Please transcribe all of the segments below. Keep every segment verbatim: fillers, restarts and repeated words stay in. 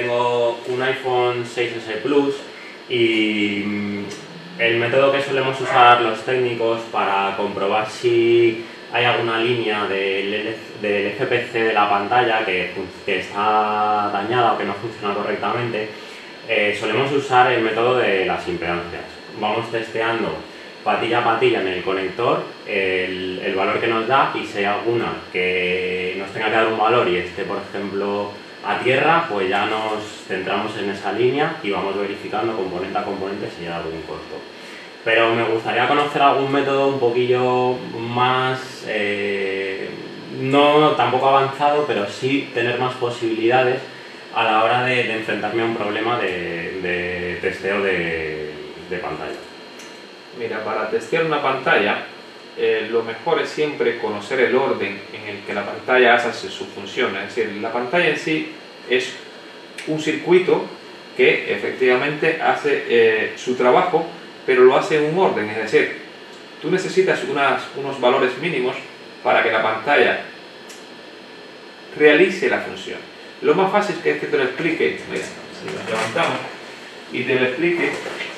tengo un iPhone seis ese Plus y el método que solemos usar los técnicos para comprobar si hay alguna línea del, del F P C de la pantalla que, que está dañada o que no funciona correctamente, eh, solemos usar el método de las impedancias. Vamos testeando patilla a patilla en el conector el, el valor que nos da, y si hay alguna que nos tenga que dar un valor y esté, por ejemplo, a tierra, pues ya nos centramos en esa línea y vamos verificando componente a componente si hay algún corto. Pero me gustaría conocer algún método un poquillo más, eh, no tampoco avanzado, pero sí tener más posibilidades a la hora de, de enfrentarme a un problema de, de testeo de, de pantalla. Mira, para testear una pantalla, eh, lo mejor es siempre conocer el orden en el que la pantalla hace su función. Es decir, la pantalla en sí es un circuito que efectivamente hace eh, su trabajo, pero lo hace en un orden. Es decir, tú necesitas unas, unos valores mínimos para que la pantalla realice la función. Lo más fácil es que, es que te lo explique. Mira, si lo levantamos y te lo explique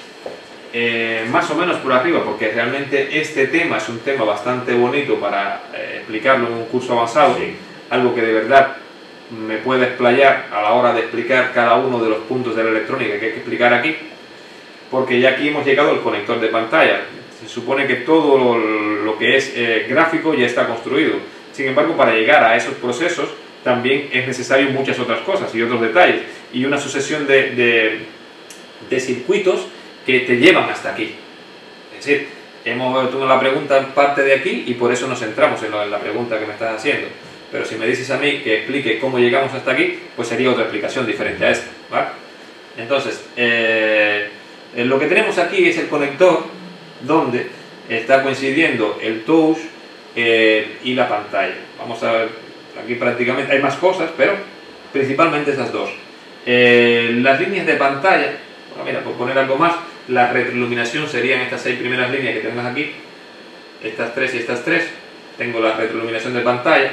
Eh, más o menos por arriba, porque realmente este tema es un tema bastante bonito para eh, explicarlo en un curso avanzado, sí. Algo que de verdad me puede explayar a la hora de explicar cada uno de los puntos de la electrónica que hay que explicar aquí, porque ya aquí hemos llegado al conector de pantalla. Se supone que todo lo, lo que es eh, gráfico ya está construido. Sin embargo, para llegar a esos procesos también es necesario muchas otras cosas y otros detalles, y una sucesión de, de, de circuitos que te llevan hasta aquí. Es decir, hemos tomado la pregunta en parte de aquí y por eso nos centramos en, lo, en la pregunta que me estás haciendo. Pero si me dices a mí que explique cómo llegamos hasta aquí, pues sería otra explicación diferente a esta, ¿vale? Entonces, eh, lo que tenemos aquí es el conector donde está coincidiendo el touch eh, y la pantalla. Vamos a ver, aquí prácticamente hay más cosas, pero principalmente esas dos. Eh, las líneas de pantalla, bueno, mira, por poner algo más, la retroiluminación serían estas seis primeras líneas que tenemos aquí, estas tres y estas tres. Tengo la retroiluminación de pantalla,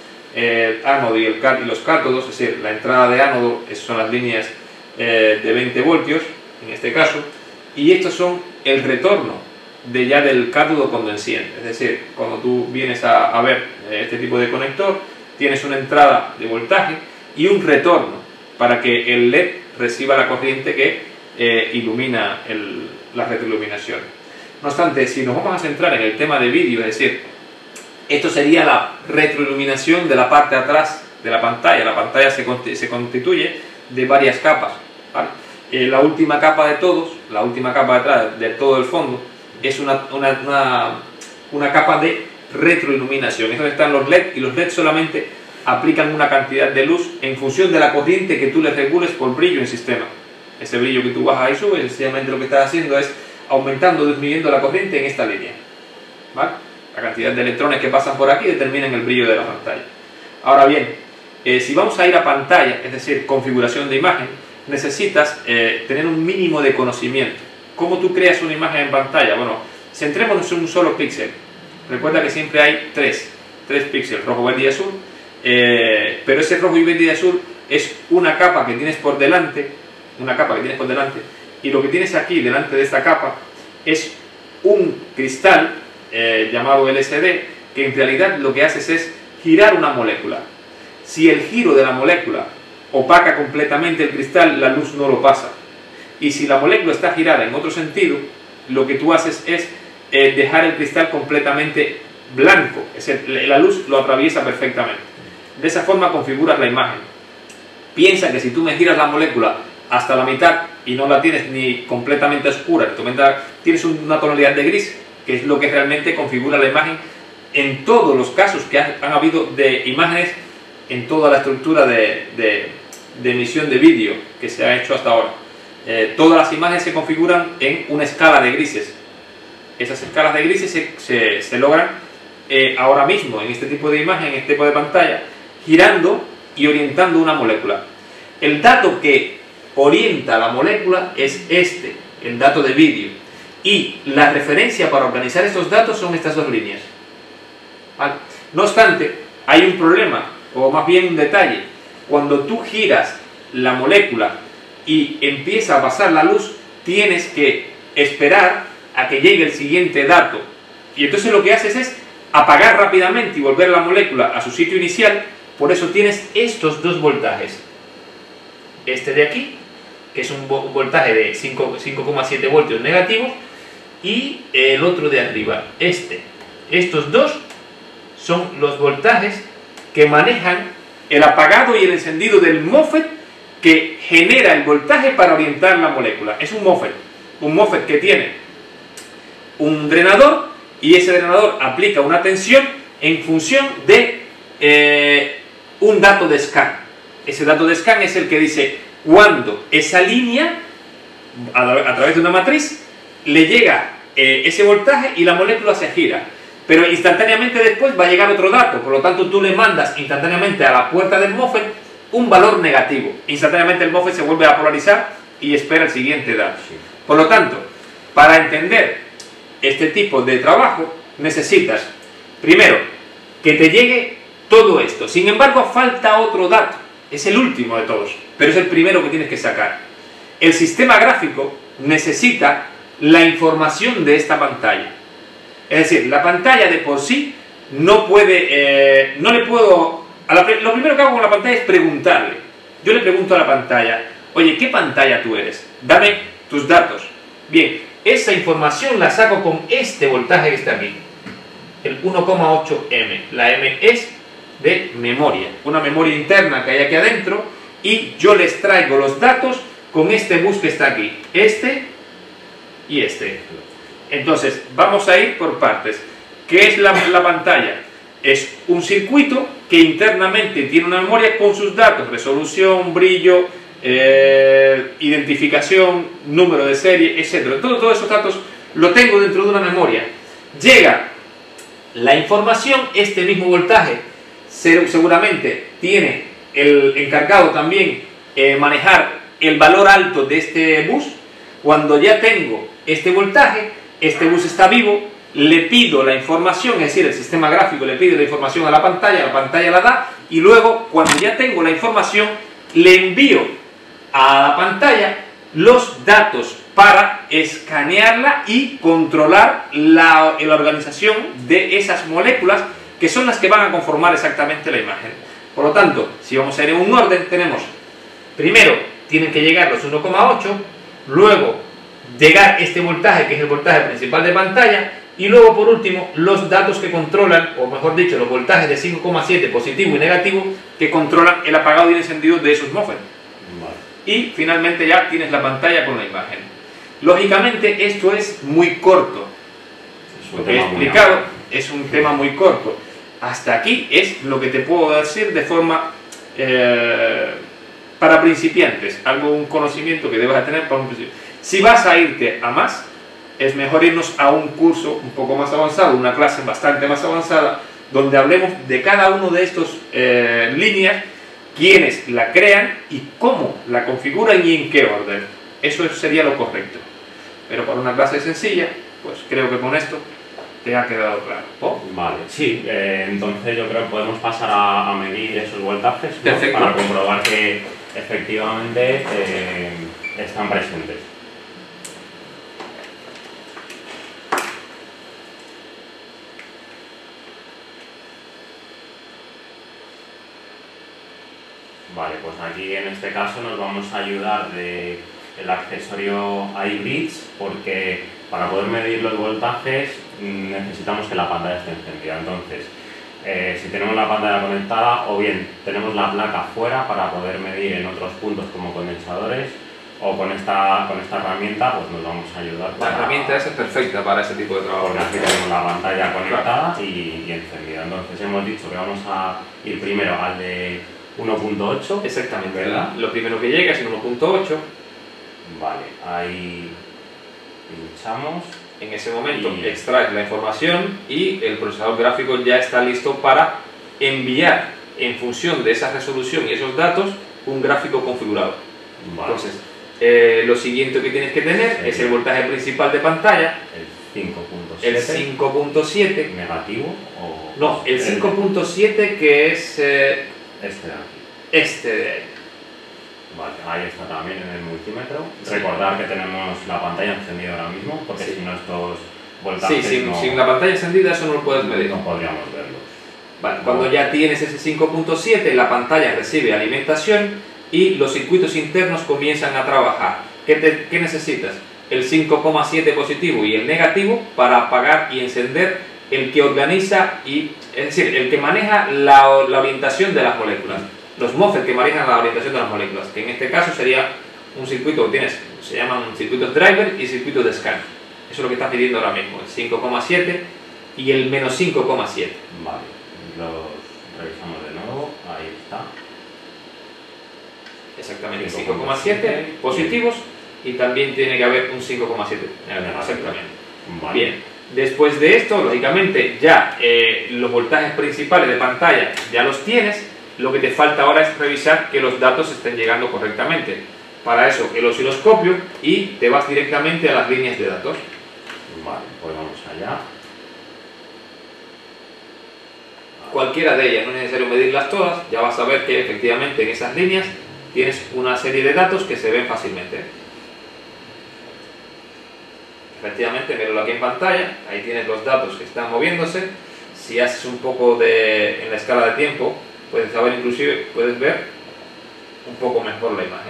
el ánodo y, el, y los cátodos, es decir, la entrada de ánodo, esas son las líneas eh, de veinte voltios en este caso, y estos son el retorno de ya del cátodo cuando enciende. Es decir, cuando tú vienes a, a ver este tipo de conector, tienes una entrada de voltaje y un retorno para que el L E D reciba la corriente que Eh, ilumina el, la retroiluminación. No obstante, si nos vamos a centrar en el tema de vídeo, es decir, esto sería la retroiluminación de la parte de atrás de la pantalla. La pantalla se, se constituye de varias capas, ¿vale? Eh, la última capa de todos, la última capa de atrás de todo el fondo, es una, una, una, una capa de retroiluminación. Es donde están los L E D, y los L E D solamente aplican una cantidad de luz en función de la corriente que tú les regules por brillo en sistema. Ese brillo que tú bajas y subes, sencillamente lo que estás haciendo es aumentando o disminuyendo la corriente en esta línea, ¿vale? La cantidad de electrones que pasan por aquí determinan el brillo de la pantalla. Ahora bien, eh, si vamos a ir a pantalla, es decir, configuración de imagen, necesitas eh, tener un mínimo de conocimiento. ¿Cómo tú creas una imagen en pantalla? Bueno, centrémonos en un solo píxel. Recuerda que siempre hay tres, tres píxeles, rojo, verde y azul, eh, pero ese rojo, y verde y azul es una capa que tienes por delante, una capa que tienes por delante, y lo que tienes aquí delante de esta capa es un cristal eh, llamado L S D, que en realidad lo que haces es girar una molécula. Si el giro de la molécula opaca completamente el cristal, la luz no lo pasa, y si la molécula está girada en otro sentido, lo que tú haces es eh, dejar el cristal completamente blanco, es decir, la luz lo atraviesa perfectamente. De esa forma configuras la imagen. Piensa que si tú me giras la molécula hasta la mitad y no la tienes ni completamente oscura, tienes una tonalidad de gris, que es lo que realmente configura la imagen en todos los casos que han, han habido de imágenes, en toda la estructura de, de, de emisión de vídeo que se ha hecho hasta ahora. Eh, todas las imágenes se configuran en una escala de grises. Esas escalas de grises se, se, se logran eh, ahora mismo en este tipo de imagen, en este tipo de pantalla, girando y orientando una molécula. El dato que orienta la molécula es este, el dato de vídeo, y la referencia para organizar estos datos son estas dos líneas, ¿vale? No obstante, hay un problema, o más bien un detalle. Cuando tú giras la molécula y empieza a pasar la luz, tienes que esperar a que llegue el siguiente dato. Y entonces lo que haces es apagar rápidamente y volver la molécula a su sitio inicial. Por eso tienes estos dos voltajes. Este de aquí, que es un voltaje de cinco coma siete voltios negativos, y el otro de arriba, este. Estos dos son los voltajes que manejan el apagado y el encendido del MOSFET, que genera el voltaje para orientar la molécula. Es un MOSFET, un MOSFET que tiene un drenador, y ese drenador aplica una tensión en función de eh, un dato de scan. Ese dato de scan es el que dice cuando esa línea, a, a través de una matriz, le llega eh, ese voltaje y la molécula se gira. Pero instantáneamente después va a llegar otro dato, por lo tanto tú le mandas instantáneamente a la puerta del MOSFET un valor negativo. Instantáneamente el MOSFET se vuelve a polarizar y espera el siguiente dato. Por lo tanto, para entender este tipo de trabajo necesitas, primero, que te llegue todo esto. Sin embargo, falta otro dato. Es el último de todos, pero es el primero que tienes que sacar. El sistema gráfico necesita la información de esta pantalla. Es decir, la pantalla de por sí no puede, eh, no le puedo, a la, lo primero que hago con la pantalla es preguntarle. Yo le pregunto a la pantalla, oye, ¿qué pantalla tú eres? Dame tus datos. Bien, esa información la saco con este voltaje que está aquí, el uno coma ocho M. La M es de memoria, una memoria interna que hay aquí adentro, y yo les traigo los datos con este bus que está aquí, este y este. Entonces, vamos a ir por partes. ¿Qué es la, la pantalla? Es un circuito que internamente tiene una memoria con sus datos, resolución, brillo, eh, identificación, número de serie, etcétera. Todo, todos esos datos lo tengo dentro de una memoria. Llega la información, este mismo voltaje seguramente tiene el encargado también eh, manejar el valor alto de este bus. Cuando ya tengo este voltaje, este bus está vivo, le pido la información, es decir, el sistema gráfico le pide la información a la pantalla, la pantalla la da, y luego, cuando ya tengo la información, le envío a la pantalla los datos para escanearla y controlar la, la organización de esas moléculas, que son las que van a conformar exactamente la imagen. Por lo tanto, si vamos a ir en un orden, tenemos, primero, tienen que llegar los uno coma ocho, luego llegar este voltaje, que es el voltaje principal de pantalla, y luego por último los datos que controlan, o mejor dicho, los voltajes de cinco coma siete positivo y negativo, que controlan el apagado y el encendido de esos MOSFET. Vale. Y finalmente ya tienes la pantalla con la imagen. Lógicamente esto es muy corto, lo que he explicado es un tema muy corto. Hasta aquí es lo que te puedo decir de forma eh, para principiantes, algo, un conocimiento que debas tener para un principiante. Si vas a irte a más, es mejor irnos a un curso un poco más avanzado, una clase bastante más avanzada, donde hablemos de cada uno de estos eh, líneas, quiénes la crean y cómo la configuran y en qué orden. Eso sería lo correcto. Pero para una clase sencilla, pues creo que con esto te ha quedado claro. ¿Oh? Vale, sí, eh, entonces yo creo que podemos pasar a, a medir esos voltajes, ¿no? Para comprobar que efectivamente eh, están presentes. Vale, pues aquí en este caso nos vamos a ayudar de el accesorio iBridge, porque para poder medir los voltajes necesitamos que la pantalla esté encendida. Entonces, eh, si tenemos la pantalla conectada, o bien tenemos la placa fuera para poder medir en otros puntos como condensadores, o con esta, con esta herramienta pues nos vamos a ayudar. La para... herramienta esa es perfecta para ese tipo de trabajo. Porque aquí tenemos la pantalla conectada, claro, y, y encendida. Entonces hemos dicho que vamos a ir primero al de uno punto ocho. Exactamente, ¿verdad? Lo primero que llega es el uno punto ocho. Vale, ahí pinchamos. En ese momento y... extraes la información y el procesador gráfico ya está listo para enviar, en función de esa resolución y esos datos, un gráfico configurado. Vale. Entonces, eh, lo siguiente que tienes que tener sí, es el voltaje principal de pantalla, el cinco punto siete. El cinco punto siete. ¿Negativo? O... No, el cinco punto siete, que es... Eh, este de aquí. Este de ahí. Vale, ahí está también en el multímetro. Sí. Recordar que tenemos la pantalla encendida ahora mismo, porque sí. si no estos voltajes Sí, sin, no, sin la pantalla encendida eso no lo puedes medir. No podríamos verlo. Vale, cuando ya tienes ese cinco punto siete, la pantalla recibe alimentación y los circuitos internos comienzan a trabajar. ¿Qué, te, qué necesitas? El cinco coma siete positivo y el negativo para apagar y encender el que organiza, y, es decir, el que maneja la, la orientación de las moléculas. Los MOSFET que manejan la orientación de las moléculas, que en este caso sería un circuito que tienes, se llaman circuitos driver y circuitos de scan. Eso es lo que está pidiendo ahora mismo, el cinco coma siete y el menos cinco coma siete. Vale, los revisamos de nuevo, ahí está. Exactamente, cinco coma siete positivos y también tiene que haber un cinco coma siete. Exactamente. Vale. Bien, después de esto, lógicamente, ya eh, los voltajes principales de pantalla ya los tienes. Lo que te falta ahora es revisar que los datos estén llegando correctamente. Para eso, el osciloscopio y te vas directamente a las líneas de datos. Vale, pues vamos allá. Cualquiera de ellas, no es necesario medirlas todas, ya vas a ver que efectivamente en esas líneas tienes una serie de datos que se ven fácilmente. Efectivamente, míralo aquí en pantalla, ahí tienes los datos que están moviéndose. Si haces un poco de, en la escala de tiempo, puedes saber, inclusive puedes ver un poco mejor la imagen.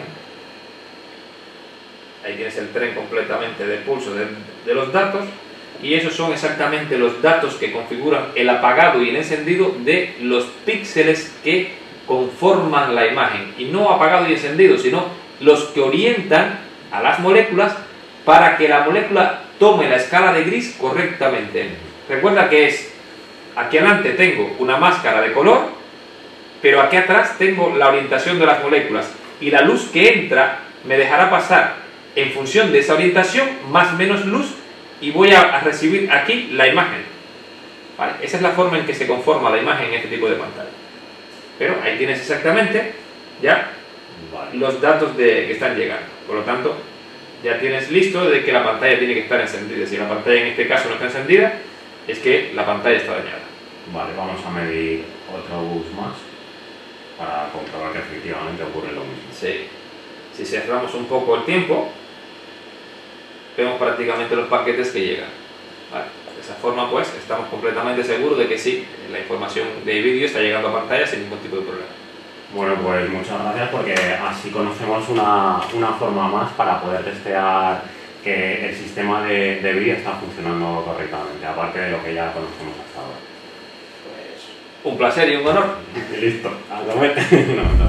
Ahí tienes el tren completamente de pulso de, de los datos, y esos son exactamente los datos que configuran el apagado y el encendido de los píxeles que conforman la imagen, y no apagado y encendido, sino los que orientan a las moléculas para que la molécula tome la escala de gris correctamente. Recuerda que es, aquí adelante tengo una máscara de color, pero aquí atrás tengo la orientación de las moléculas, y la luz que entra me dejará pasar en función de esa orientación más o menos luz, y voy a, a recibir aquí la imagen. ¿Vale? Esa es la forma en que se conforma la imagen en este tipo de pantalla. Pero ahí tienes exactamente ya vale. los datos de, que están llegando. Por lo tanto, ya tienes listo de que la pantalla tiene que estar encendida. Si la pantalla en este caso no está encendida, es que la pantalla está dañada. Vale, vamos a medir otro bus más para comprobar que efectivamente ocurre lo mismo. Sí. Si cerramos un poco el tiempo, vemos prácticamente los paquetes que llegan. Vale. De esa forma, pues, estamos completamente seguros de que sí, la información de vídeo está llegando a pantalla sin ningún tipo de problema. Bueno, pues muchas gracias, porque así conocemos una, una forma más para poder testear que el sistema de, de vídeo está funcionando correctamente, aparte de lo que ya conocemos hasta ahora. Pues un placer y un honor. Listo, a comer. No, no.